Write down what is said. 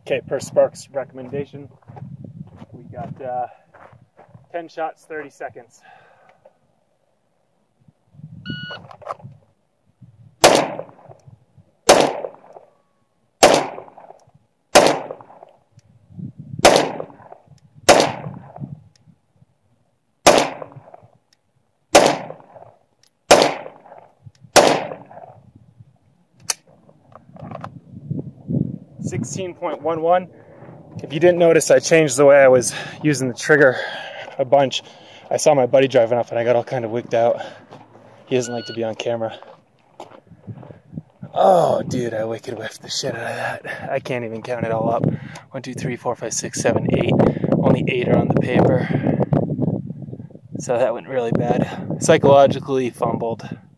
Okay, per Sparks recommendation, we got 10 shots, 30 seconds. .11. If you didn't notice, I changed the way I was using the trigger a bunch. I saw my buddy driving up and I got all kind of wigged out. He doesn't like to be on camera. Oh, dude, I wicked whiffed the shit out of that. I can't even count it all up. 1, 2, 3, 4, 5, 6, 7, 8. Only 8 are on the paper. So that went really bad. Psychologically fumbled.